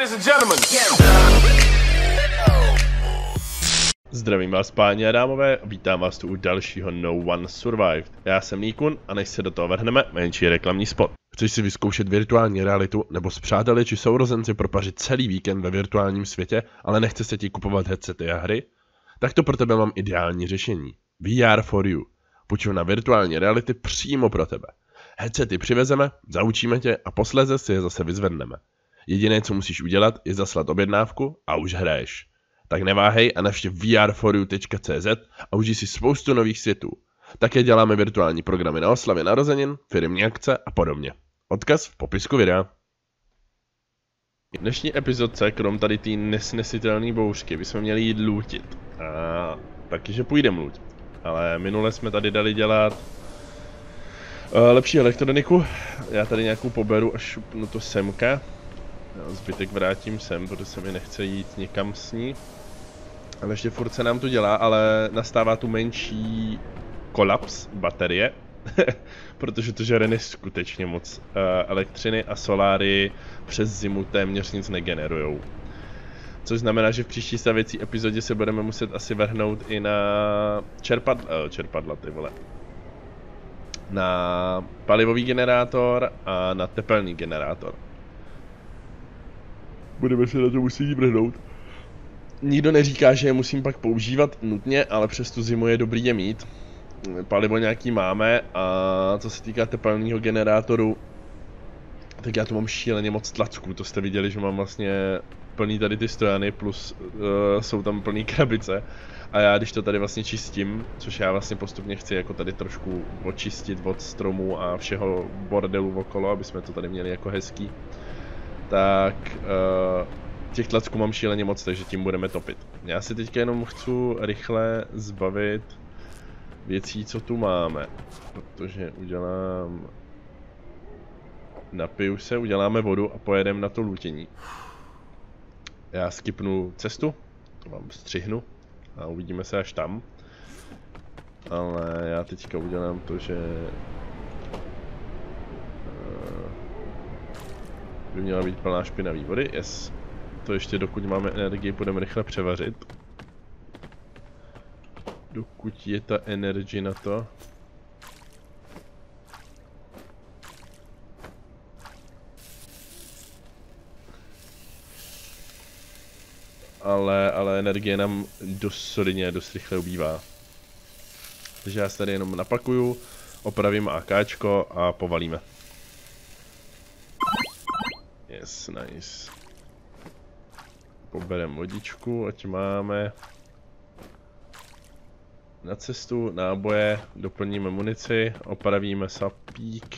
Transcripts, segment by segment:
ladies and gentlemen. Zdravím vás, páni a dámové, vítám vás tu u dalšího No One Survived. Já jsem Nikun a než se do toho vrhneme, menší reklamní spot. Chceš si vyzkoušet virtuální realitu nebo s přáteli či sourozenci propařit celý víkend ve virtuálním světě, ale nechce se ti kupovat headsety a hry? Tak to pro tebe mám ideální řešení. VR for you. Půjčovna virtuální reality přímo pro tebe. Headsety přivezeme, zaučíme tě a posléze si je zase vyzvedneme. Jediné, co musíš udělat, je zaslat objednávku a už hraješ. Tak neváhej a navštěv vrforyou.cz a užij si spoustu nových světů. Také děláme virtuální programy na oslavy narozenin, firemní akce a podobně. Odkaz v popisku videa. V dnešní epizodce, krom tady té nesnesitelné bouřky, bychom měli jít lootit. A takže půjdeme lootit. Ale minule jsme tady dali dělat lepší elektroniku. Já tady nějakou poberu a šupnu to semka. Zbytek vrátím sem, protože se mi nechce jít někam s ní. Ale ještě furt se nám to dělá, ale nastává tu menší kolaps baterie. Protože to žere neskutečně moc elektřiny a soláry přes zimu téměř nic negenerujou. Což znamená, že v příští stavěcí epizodě se budeme muset asi vrhnout i na čerpadla, ty vole. Na palivový generátor a na tepelný generátor. Budeme se na to muset vrhnout. Nikdo neříká, že je musím pak používat nutně, ale přes tu zimu je dobrý je mít. Palivo nějaký máme a co se týká tepelného generátoru, tak já tu mám šíleně moc tlacků, to jste viděli, že mám vlastně plný tady ty stojany, plus jsou tam plný krabice. A já když to tady vlastně čistím, což já vlastně postupně chci jako tady trošku očistit od stromů a všeho bordelu okolo, aby jsme to tady měli jako hezký, tak těch tlacků mám šíleně moc, takže tím budeme topit. Já si teďka jenom chci rychle zbavit věcí, co tu máme, protože napiju se, uděláme vodu a pojedeme na to lootění. Já skipnu cestu, to vám střihnu a uvidíme se až tam. Ale já teďka udělám to, že by měla být plná špinavý vody, yes. To ještě dokud máme energii, budeme rychle převařit. Dokud je ta energie na to. Ale energie nám dost rychle ubývá. Takže já se tady jenom napakuju, opravím AKčko a povalíme. Yes, nice. Pobereme vodičku, ať máme na cestu náboje, doplníme munici, opravíme sapík.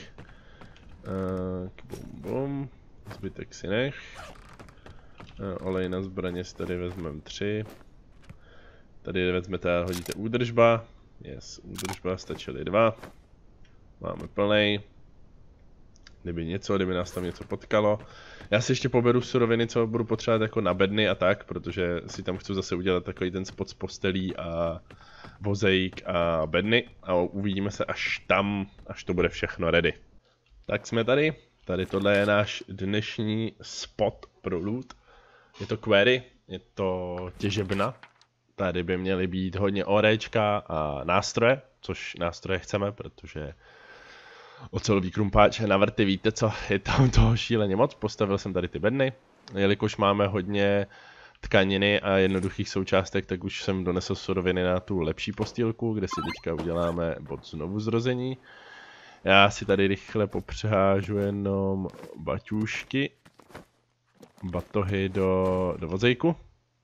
Bum bum, zbytek si nech. Olej na zbraně si tady vezmeme 3. Tady vezmete a hodíte údržba. Yes, údržba, stačily 2. Máme plnej. Kdyby nás tam něco potkalo. Já si ještě poberu suroviny, co budu potřebovat jako na bedny a tak, protože si tam chci zase udělat takový ten spot z postelí a vozejk a bedny. A uvidíme se až tam, až to bude všechno ready. Tak jsme tady. Tady tohle je náš dnešní spot pro loot. Je to quarry, je to těžebna. Tady by měly být hodně orečka a nástroje, což nástroje chceme, protože ocelový krumpáč na vrty, víte co, je tam toho šíleně moc. Postavil jsem tady ty bedny, jelikož máme hodně tkaniny a jednoduchých součástek, tak už jsem donesl suroviny na tu lepší postýlku, kde si teďka uděláme bod znovu zrození. Já si tady rychle popřehážu jenom baťůžky, batohy do vozejku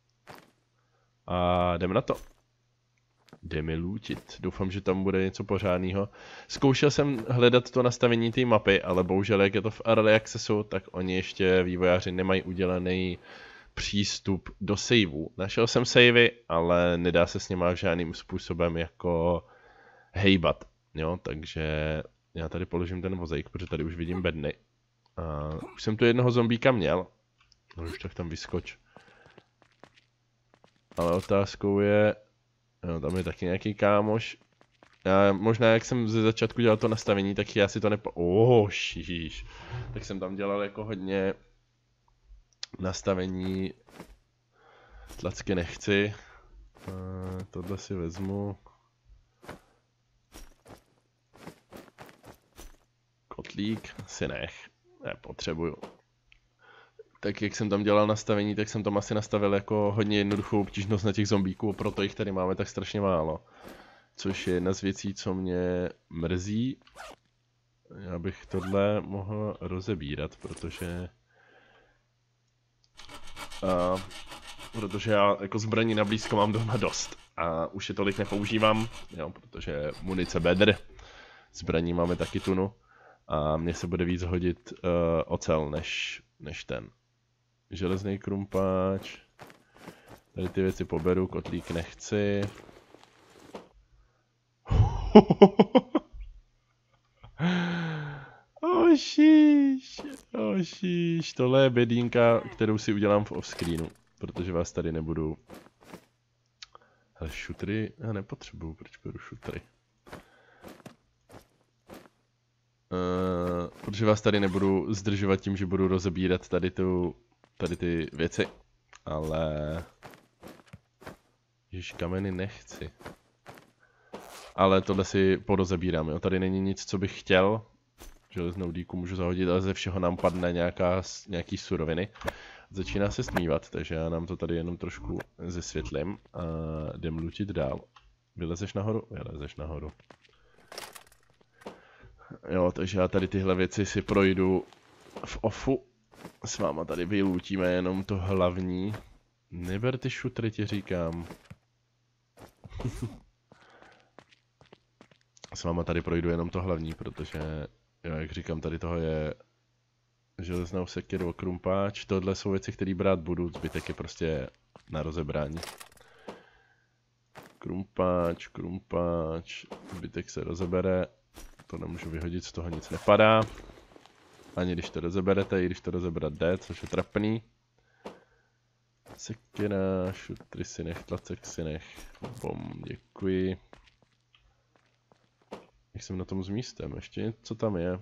a jdeme na to. Jdeme lootit. Doufám, že tam bude něco pořádného. Zkoušel jsem hledat to nastavení té mapy, ale bohužel, jak je to v Early Accessu, tak oni ještě vývojáři nemají udělaný přístup do saveů. Našel jsem savey, ale nedá se s nima žádným způsobem jako hejbat. Jo, takže já tady položím ten vozejk, protože tady už vidím bedny. A už jsem tu jednoho zombíka měl. No už tak tam vyskoč. Ale otázkou je, no, tam je taky nějaký kámoš. Já možná jak jsem ze začátku dělal to nastavení, tak já si to šíš. Tak jsem tam dělal jako hodně nastavení tlacky nechci. Tohle si vezmu. Kotlík si nepotřebuju. Tak jak jsem tam dělal nastavení, tak jsem tam asi nastavil jako hodně jednoduchou obtížnost na těch zombíků, proto jich tady máme tak strašně málo. Což je jedna z věcí, co mě mrzí. Já bych tohle mohl rozebírat, protože já jako zbraní na blízko mám doma dost a už je tolik nepoužívám, jo, protože munice bedr, zbraní máme taky tunu a mně se bude víc hodit ocel než ten. Železný krumpáč, tady ty věci poberu, kotlík nechci. Ošíš, tohle je bedínka, kterou si udělám v offscreenu, protože vás tady nebudu. Ale šutry já nepotřebuju, proč beru šutry? Protože vás tady nebudu zdržovat tím, že budu rozebírat tady ty věci, ale jež kameny nechci. Ale tohle si porozebírám, jo, tady není nic, co bych chtěl. Železnou dýku můžu zahodit, ale ze všeho nám padne nějaký suroviny. Začíná se stmívat, takže já nám to tady jenom trošku zesvětlím a jdem lutit dál. Vylezeš nahoru? Vylezeš nahoru. Jo, takže já tady tyhle věci si projdu v offu. S váma tady vylutíme jenom to hlavní. Neber ty šutry, ti říkám. S váma tady projdu jenom to hlavní, protože, jo, jak říkám, tady toho je železnou sekiru, krumpáč. Tohle jsou věci, které brát budu, zbytek je prostě na rozebrání. Krumpáč, zbytek se rozebere. To nemůžu vyhodit, z toho nic nepadá. Ani když to rozeberete, i když to rozebrat jde, což je trapný. Sekira, šutry si nech, tlacek si nech. Bom, děkuji. Jak jsem na tom s místem, ještě něco tam je.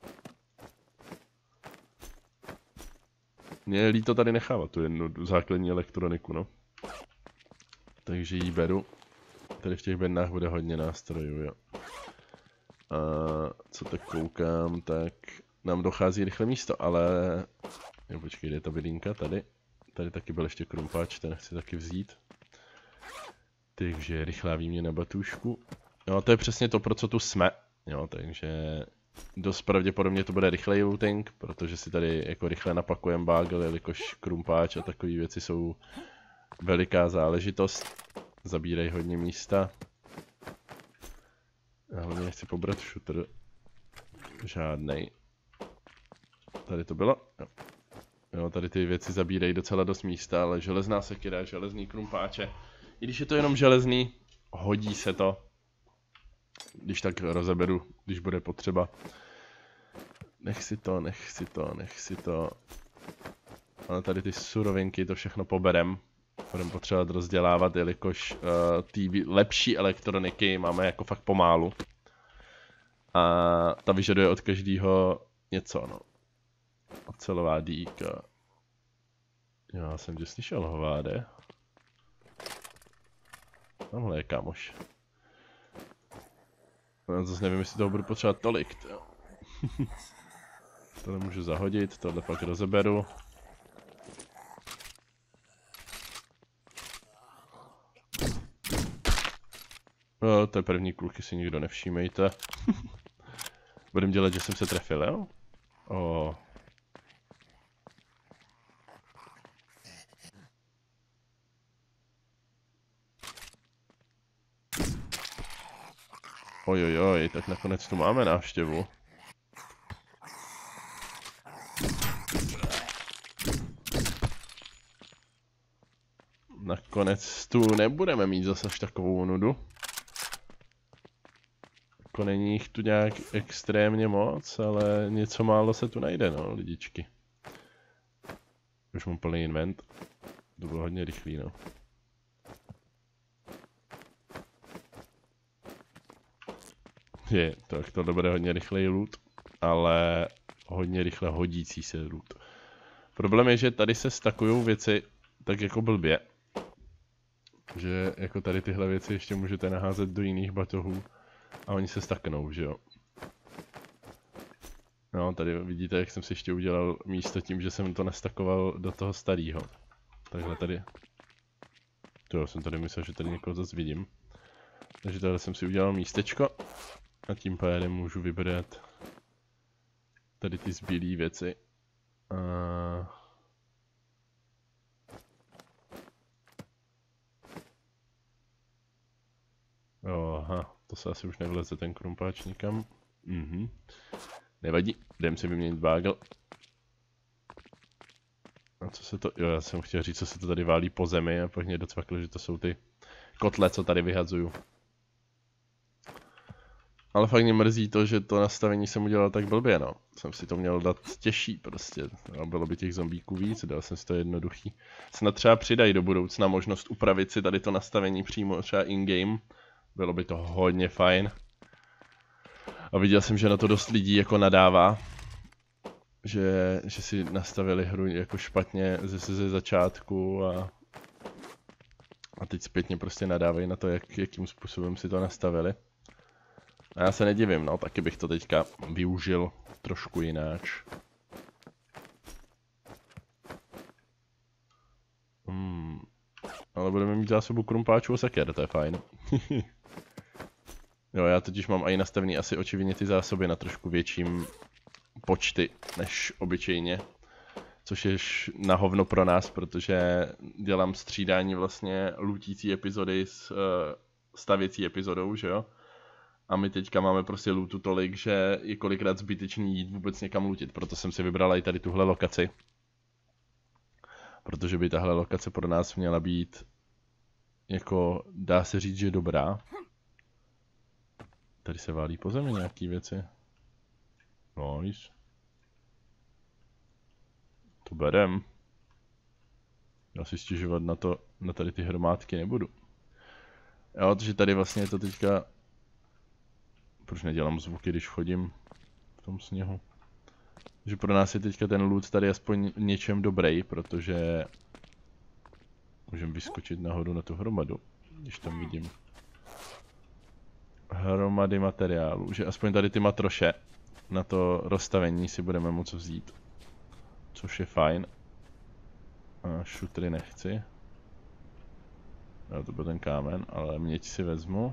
Mně je líto tady nechávat tu jednu základní elektroniku, no. Takže ji beru. Tady v těch bednách bude hodně nástrojů, jo. A co tak koukám, tak nám dochází rychle místo, ale... Jo, počkej, kde je ta bedínka? Tady. Tady taky byl ještě krumpáč, ten chci taky vzít. Takže rychlá výměna batůžku. Jo, to je přesně to, pro co tu jsme. Jo, takže dost pravděpodobně to bude rychlej looting, protože si tady jako rychle napakujeme bagel, jelikož krumpáč a takové věci jsou veliká záležitost. Zabírají hodně místa. Já hlavně nechci pobrat shooter. Žádnej. Tady to bylo? Jo, tady ty věci zabírají docela dost místa, ale železná sekira, železný krumpáče. I když je to jenom železný, hodí se to. Když tak rozeberu, když bude potřeba. Nech si to. Ale tady ty surovinky, to všechno poberem. Budeme potřebovat rozdělávat, jelikož ty lepší elektroniky máme jako fakt pomálu. A ta vyžaduje od každého něco, no. Ocelová dýka. Já jsem tě slyšel, hováde. Tamhle je kamoš. No, zase nevím, jestli toho budu potřebovat tolik, jo. Tohle můžu zahodit, tohle pak rozeberu. No, to je první kluky, si nikdo nevšímejte. Budem dělat, že jsem se trefil, jo? Oh. Ojojoj, tak nakonec tu máme návštěvu. Nakonec tu nebudeme mít zase až takovou nudu. Jako není jich tu nějak extrémně moc, ale něco málo se tu najde, no, lidičky. Už mám plný invent. To bylo hodně rychlý, no. Je, tak tohle bude hodně rychlej loot, ale hodně rychle hodící se loot. Problém je, že tady se stakujou věci tak jako blbě. Že jako tady tyhle věci ještě můžete naházet do jiných batohů a oni se staknou, že jo. No, tady vidíte, jak jsem si ještě udělal místo tím, že jsem to nastakoval do toho starého. Takhle tady. To jsem tady myslel, že tady někoho zase vidím. Takže tady jsem si udělal místečko a tím pádem můžu vybrat tady ty zbylé věci. Aha, to se asi už nevleze ten krumpáč nikam. Nevadí, jdem si vyměnit bágl. A co se to, jo, já jsem chtěl říct, co se to tady válí po zemi a pak mě docvaklo, že to jsou ty kotle, co tady vyhazuju. Ale fakt mě mrzí to, že to nastavení jsem udělal tak blbě, no. Jsem si to měl dát těžší prostě. A bylo by těch zombíků víc, dal jsem si to jednoduchý. Snad třeba přidají do budoucna možnost upravit si tady to nastavení přímo třeba in-game. Bylo by to hodně fajn. A viděl jsem, že na to dost lidí jako nadává. Že si nastavili hru jako špatně ze začátku a teď zpětně prostě nadávají na to, jakým způsobem si to nastavili. A já se nedivím, no, taky bych to teďka využil trošku jináč. Ale budeme mít zásobu krumpáčů a seker, to je fajn. Jo, já totiž mám i nastavený asi očividně ty zásoby na trošku větším počty než obyčejně. Což je na hovno pro nás, protože dělám střídání vlastně lootící epizody s stavěcí epizodou, že jo? A my teďka máme prostě lootu tolik, že je kolikrát zbytečný jít vůbec někam lootit, proto jsem si vybral i tady tuhle lokaci. Protože by tahle lokace pro nás měla být, jako dá se říct, že dobrá. Tady se válí po zemi nějaký věci. Nice. To berem. Já si stěžovat na tady ty hromádky nebudu. Jo, protože tady vlastně je to teďka... Proč nedělám zvuky, když chodím v tom sněhu? Že pro nás je teďka ten loot tady aspoň něčem dobrý, protože... Můžeme vyskočit nahoru na tu hromadu, když tam vidím. Hromady materiálů, že aspoň tady ty matroše na to rozstavení si budeme moct vzít. Což je fajn. A šutry nechci. Jo, to byl ten kámen, ale měď si vezmu.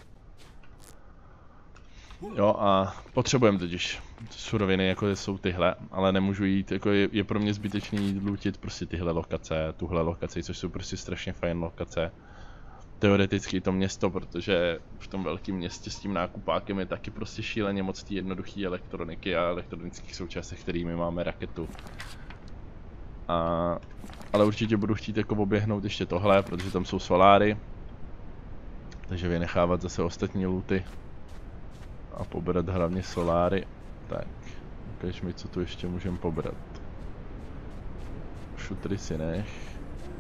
Jo, a potřebujeme totiž suroviny, jako jsou tyhle, ale nemůžu jít, jako je pro mě zbytečný jít lootit prostě tyhle lokace, tuhle lokaci, což jsou prostě strašně fajn lokace. Teoreticky to město, protože v tom velkém městě s tím nákupákem je taky prostě šíleně moc té jednoduché elektroniky a elektronických součástech, kterými máme raketu. Ale určitě budu chtít jako oběhnout ještě tohle, protože tam jsou soláry. Takže vynechávat zase ostatní looty. A pobrat hlavně soláry. Tak, ukaž mi, co tu ještě můžeme pobrat. Šutry si nech.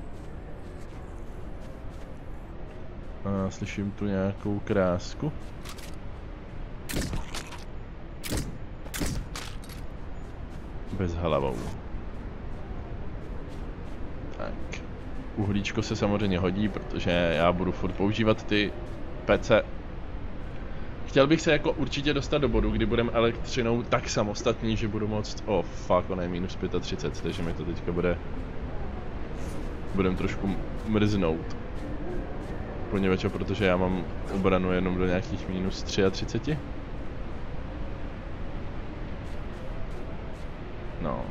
A slyším tu nějakou krásku. Bez hlavou. Tak. Uhlíčko se samozřejmě hodí, protože já budu furt používat ty pece. Chtěl bych se jako určitě dostat do bodu, kdy budeme elektřinou tak samostatní, že budu moct... Fuck, ono je minus 35, takže mi to teďka budem trošku mrznout. Poněvadž, protože já mám obranu jenom do nějakých minus 33. No.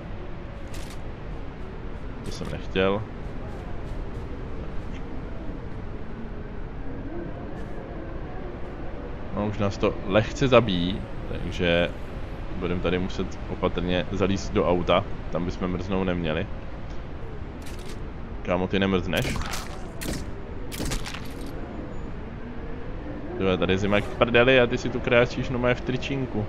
To jsem nechtěl. No, už nás to lehce zabíjí, takže budeme tady muset opatrně zalízt do auta, tam bychom mrznout neměli. Kámo, ty nemrzneš? Tyhle, tady zima jak v prdeli a ty si tu kráčíš no v tričinku.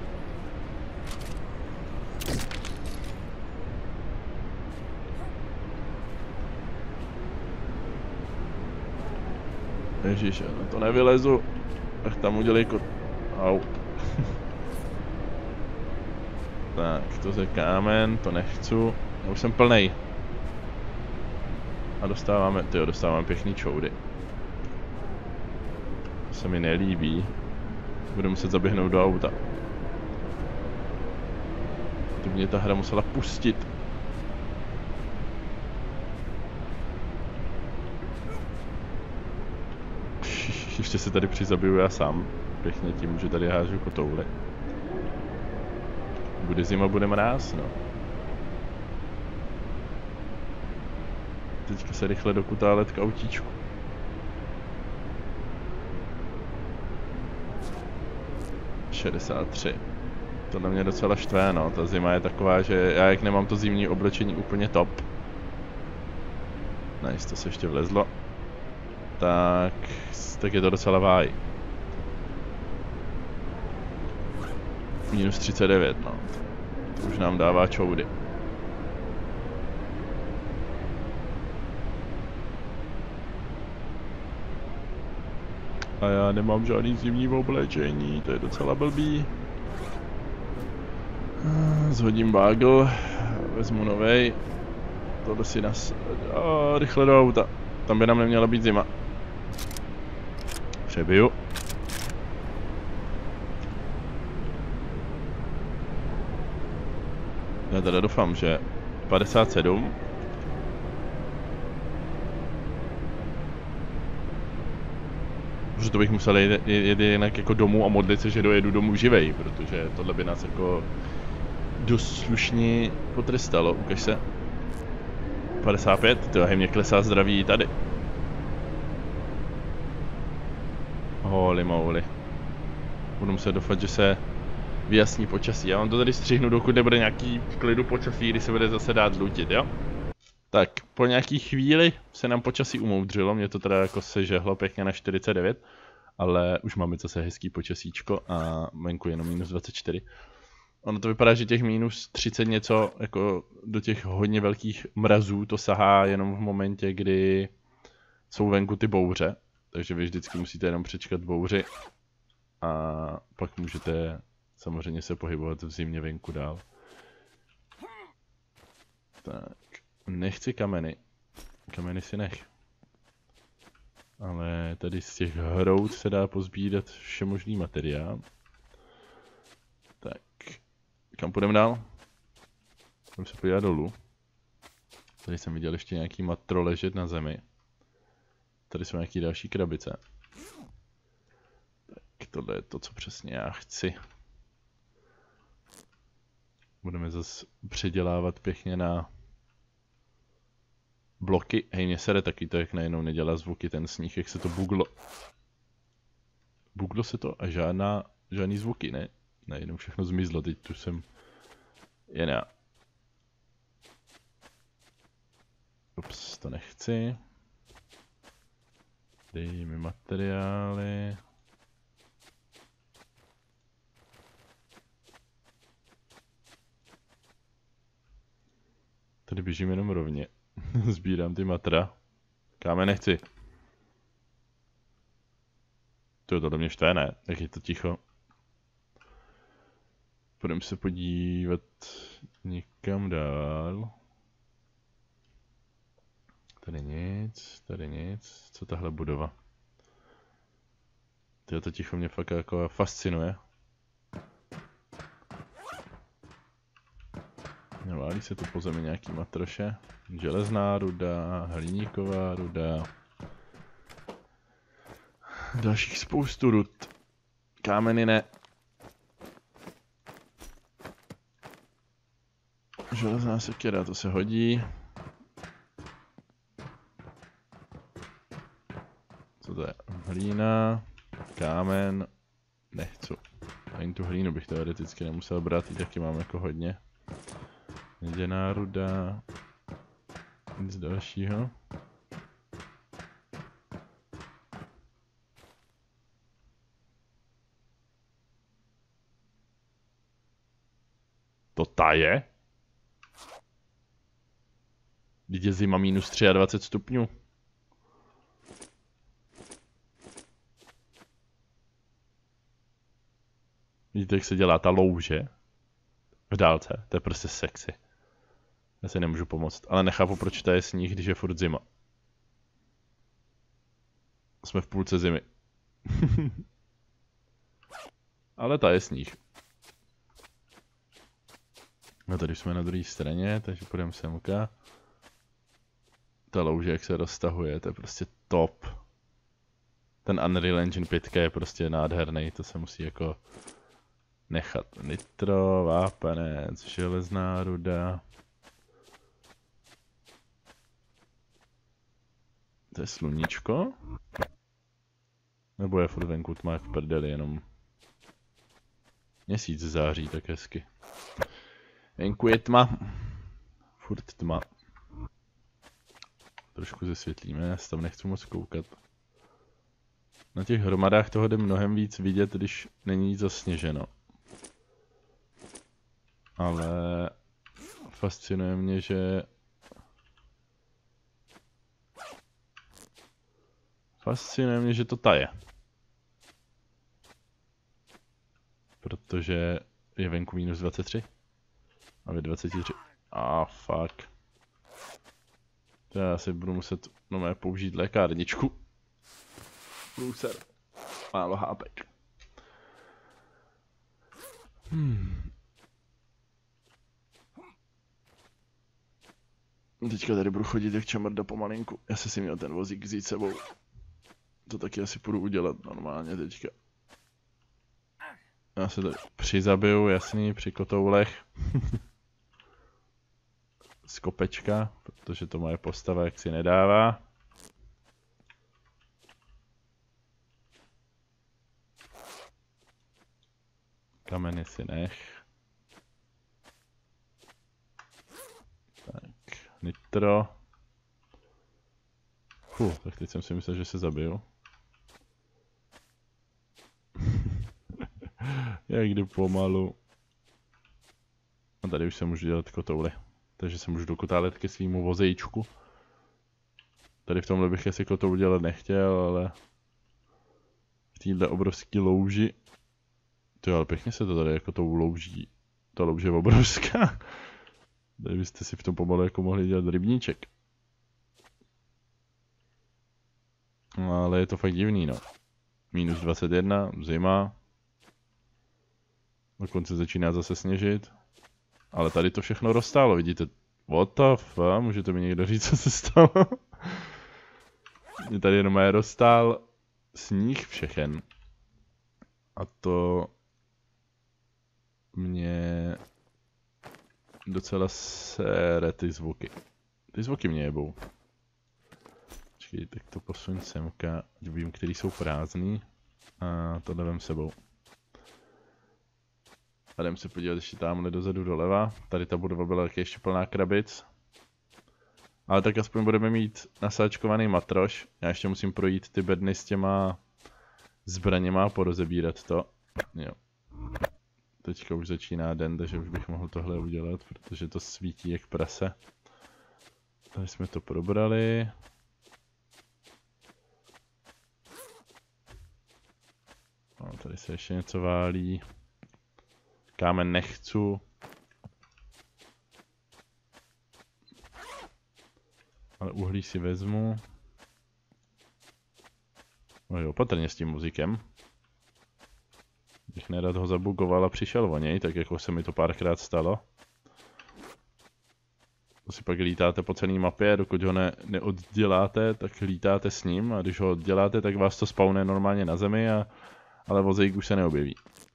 Ježiš, já na to nevylezu. Ach, tam udělej Au. Tak, to je kámen, to nechci. Já už jsem plnej. A dostáváme pěkný čoudy. To se mi nelíbí. Budu muset zaběhnout do auta. To mě ta hra musela pustit. Ještě se tady přizabiju já sám. Pěkně tím, že tady hážu kotouly. Bude zima, bude mráz, no. Teďka se rychle dokutálet k autíčku. ...63. To na mě docela štve, no. Ta zima je taková, že já jak nemám to zimní oblečení úplně top. Nice, to se ještě vlezlo. Tak je to docela váj. Minus 39, no. To už nám dává čoudy. A já nemám žádný zimní oblečení, to je docela blbý. Zhodím bagel, vezmu novej. Tohle si rychle do auta. Tam by nám neměla být zima. Přebiju. Já teda doufám, že 57. Protože to bych musel jít jinak jako domů a modlit se, že dojedu domů živej, protože tohle by nás jako dost slušně potrestalo. Ukaž se. 55, tyhle mě klesá zdraví tady. Holy moly. Budu muset doufat, že se vyjasní počasí. Já vám to tady střihnu, dokud nebude nějaký klidu počasí, kdy se bude zase dát zlutit, jo? Tak, po nějaký chvíli se nám počasí umoudřilo, mě to teda jako sežehlo pěkně na 49, ale už máme zase hezký počasíčko a venku jenom minus 24. Ono to vypadá, že těch minus 30 něco, jako do těch hodně velkých mrazů to sahá jenom v momentě, kdy jsou venku ty bouře. Takže vy vždycky musíte jenom přečkat bouři a pak můžete samozřejmě se pohybovat v zimě venku dál. Tak, nechci kameny. Kameny si nech. Ale tady z těch hrout se dá pozbírat všemožný materiál. Tak, kam půjdeme dál? Půjdeme se podívat dolů. Tady jsem viděl ještě nějaký matro ležet na zemi. Tady jsou nějaký další krabice. Tak tohle je to, co přesně já chci. Budeme zase předělávat pěkně na bloky. Hej, mě sere taky to, jak najednou nedělá zvuky ten sníh, jak se to buglo. Buglo se to a žádný zvuky, ne? Najednou všechno zmizlo, teď tu jsem jen já. Ups, to nechci. Dej mi materiály. Tady běžím jenom rovně. Sbírám ty matra. Kámen nechci. To do mě štve, ne? Jak je to ticho. Půjdeme se podívat někam dál. Tady nic. Co tahle budova? To ticho mě fakt jako fascinuje. Válí se tu po zemi nějaký matroše. Železná ruda, hliníková ruda. Dalších spoustu rud. Kámeny ne. Železná sekera, to se hodí. Co to je? Hlína, kámen, nechci. Ani tu hlínu bych teoreticky nemusel brát, i taky mám jako hodně. Měděná ruda, nic dalšího. To ta je? Vždyť je zima minus 23 stupňů. Vidíte, jak se dělá ta louže? V dálce, to je prostě sexy. Já si nemůžu pomoct, ale nechápu, proč to je sníh, když je furt zima. Jsme v půlce zimy. Ale ta je sníh. No tady jsme na druhé straně, takže půjdeme semka. Ta louže, jak se roztahuje, to je prostě top. Ten Unreal Engine 5 je prostě nádherný, to se musí jako nechat. Nitro, vápenec, železná ruda. To je sluníčko? Nebo je furt venku tma jak v prdeli, jenom měsíc září, tak hezky. Venku je tma. Furt tma. Trošku zesvětlíme, já se tam nechci moc koukat. Na těch hromadách toho jde mnohem víc vidět, když není zasněženo. Ale fascinuje mě, že to taje. Protože je venku minus 23. A vy 23. Fuck. To já si budu muset použít lékárničku. Průser. Málo hápek. Teďka tady budu chodit jak čamarda pomalinku. Já si měl ten vozík vzít sebou. To taky asi půjdu udělat normálně teďka. Já se tady přizabiju, jasný, při kotoulech. Z kopečka, protože to moje postava jak si nedává. Kameny si nech. Tak, nitro. Tak teď jsem si myslel, že se zabiju. Jak jdu pomalu. A tady už se můžu dělat kotouly. Takže se můžu dokotálet ke svýmu vozejčku. Tady v tomhle bych asi kotoul dělat nechtěl, ale v téhle obrovský louži. To ale pěkně se to tady jako tou louží. Ta louže je obrovská. Tady byste si v tom pomalu jako mohli dělat rybníček. No, ale je to fakt divný, no. Minus 21, zima. Dokonce začíná zase sněžit. Ale tady to všechno roztálo, vidíte? What the fuck? Můžete mi někdo říct, co se stalo? Mě tady jenom roztál sníh všechen. A to mě docela sere ty zvuky. Ty zvuky mě jebou. Počkej, tak to posuň semka, ať vím, který jsou prázdný. A tohle vem sebou. A jdem se podívat ještě tamhle dozadu doleva. Tady ta budova byla taky ještě plná krabic. Ale tak aspoň budeme mít nasáčkovaný matroš. Já ještě musím projít ty bedny s těma zbraněma a porozebírat to. Jo. Teďka už začíná den, takže už bych mohl tohle udělat, protože to svítí jak prase. Tady jsme to probrali. No, tady se ještě něco válí. Kámen nechci. Ale uhlí si vezmu. No jo, opatrně s tím muzikem. Bych nerad ho zabugoval a přišel o něj, tak jako se mi to párkrát stalo. To si pak lítáte po celé mapě, dokud ho neodděláte, tak lítáte s ním a když ho odděláte, tak vás to spawne normálně na zemi, ale vozejk už se neobjeví.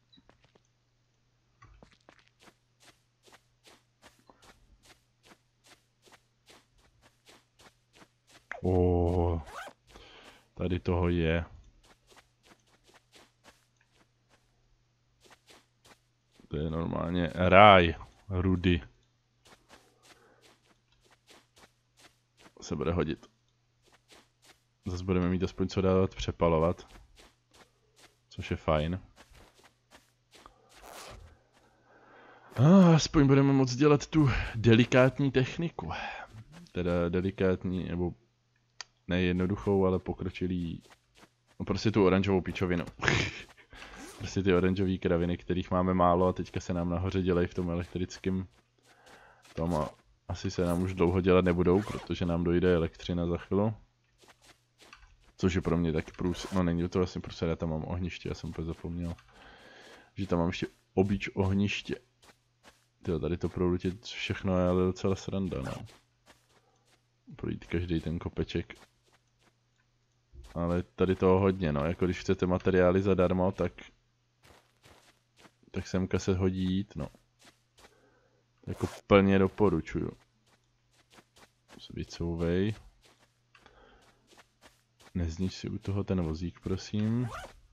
Tady toho je. To je normálně ráj rudy. Se bude hodit. Zase budeme mít aspoň co dávat přepalovat. Což je fajn. Aspoň budeme moct dělat tu delikátní techniku. Teda delikátní, nebo ne jednoduchou, ale pokročilý. No prostě tu oranžovou pičovinu. Prostě ty oranžové kraviny, kterých máme málo a teďka se nám nahoře dělají v tom elektrickém tom a asi se nám už dlouho dělat nebudou, protože nám dojde elektřina za chvíli. Což je pro mě taky no není to vlastně prostě, já tam mám ohniště, já jsem úplně zapomněl, že tam mám ještě obič ohniště. Tyjo, tady to prolutit všechno je ale docela sranda, no. Projít každý ten kopeček. Ale tady toho hodně, no, jako když chcete materiály zadarmo, tak semka se hodí jít, no. Jako plně doporučuju. Vycouvej. Neznič si u toho ten vozík, prosím.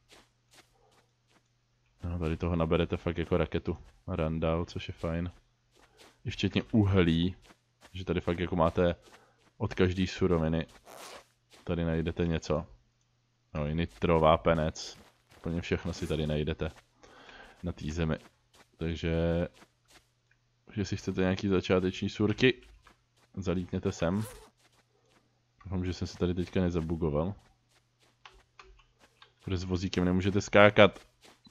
No, tady toho naberete fakt jako raketu. Randall, což je fajn. I včetně uhlí. Že tady fakt jako máte od každé suroviny. Tady najdete něco. No i nitro, vápenec. Úplně všechno si tady najdete. Na té zemi. Takže jestli chcete nějaký začáteční surky, zalítněte sem. Doufám, že jsem se tady teďka nezabugoval. Protože s vozíkem nemůžete skákat.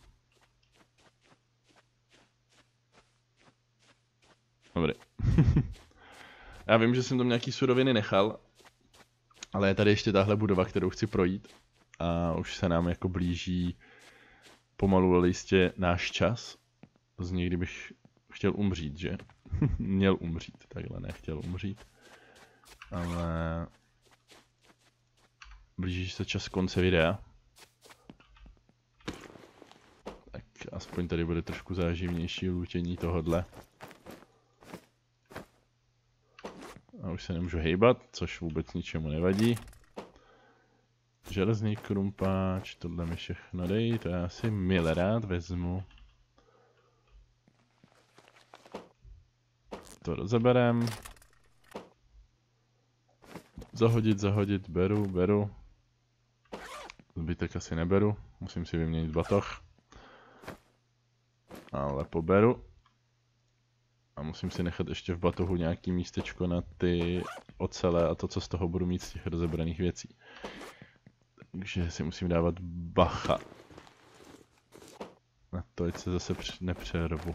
Dobrý. Já vím, že jsem tam nějaký suroviny nechal. Ale je tady ještě tahle budova, kterou chci projít. A už se nám jako blíží pomalu ale jistě náš čas. To zní, kdybych chtěl umřít, že? Měl umřít, takhle nechtěl umřít. Ale blíží se čas konce videa. Tak aspoň tady bude trošku záživnější lůtění tohodle. A už se nemůžu hejbat, což vůbec ničemu nevadí. Železný krumpáč, tohle mi všechno dej, to já si mile rád vezmu. To rozeberem. Zahodit, beru. Zbytek asi neberu, musím si vyměnit batoh. Ale poberu. A musím si nechat ještě v batohu nějaký místečko na ty ocele a to, co z toho budu mít z těch rozebraných věcí. Takže si musím dávat bacha. Na to, ať se zase nepřervu.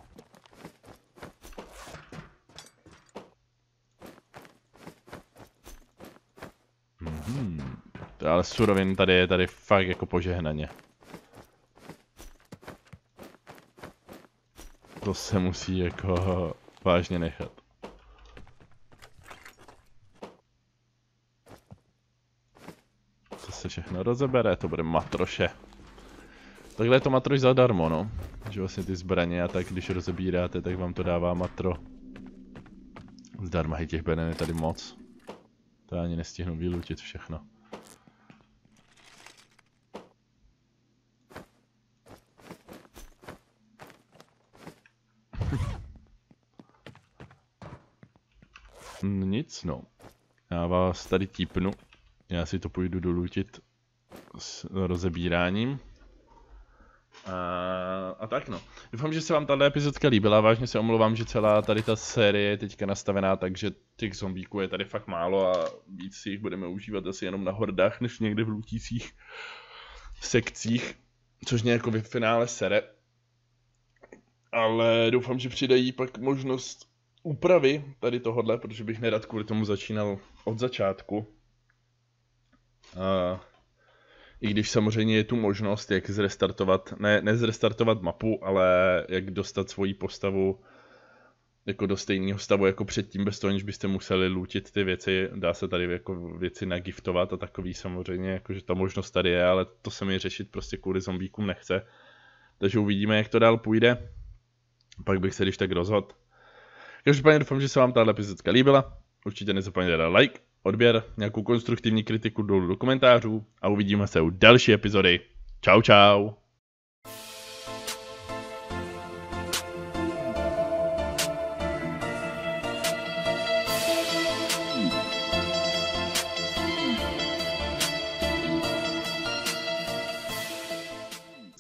Ale surovin tady je tady fakt jako požehnaně. To se musí jako vážně nechat. To se všechno rozebere, to bude matroše. Takhle je to matroš zadarmo, no. Že vlastně ty zbraně a tak, když rozebíráte, tak vám to dává matro. Zdarma, těch benen je tady moc. To ani nestihnu vylutit všechno. Nic, no. Já vás tady típnu. Já si to půjdu dolutit s rozebíráním. A tak no. Doufám, že se vám tato epizodka líbila. Vážně se omlouvám, že celá tady ta série je teďka nastavená, takže těch zombíků je tady fakt málo a víc si jich budeme užívat asi jenom na hordách, než někde v lutících sekcích. Což mě jako v finále sere. Ale doufám, že přidají pak možnost úpravy tady tohodle, protože bych nerad kvůli tomu začínal od začátku. I když samozřejmě je tu možnost, jak zrestartovat, ne zrestartovat mapu, ale jak dostat svoji postavu jako do stejného stavu jako předtím, bez toho, než byste museli lootit ty věci. Dá se tady jako věci nagiftovat a takový samozřejmě, jakože ta možnost tady je, ale to se mi řešit prostě kvůli zombíkům nechce. Takže uvidíme, jak to dál půjde. Pak bych se když tak rozhodl. Každopádně doufám, že se vám tato epizodka líbila. Určitě nezapomeňte dát like, odběr, nějakou konstruktivní kritiku dolů do komentářů a uvidíme se u další epizody. Čau čau.